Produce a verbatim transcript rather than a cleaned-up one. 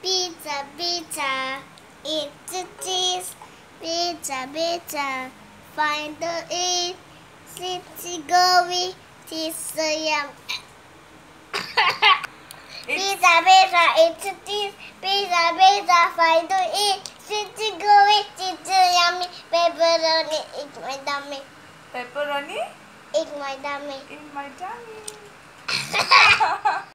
Pizza, pizza, eat the cheese. Pizza, pizza, find the eat. City gooey, cheese so yum. Pizza, pizza, eat the cheese. Pizza, pizza, find the eat. City gooey, cheese so yummy. Pepperoni, eat my tummy. Pepperoni? Eat my tummy. In my tummy.